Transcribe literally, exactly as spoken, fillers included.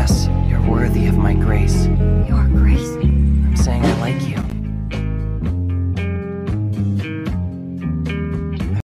Yes, you're worthy of my grace. Your grace? I'm saying I like you.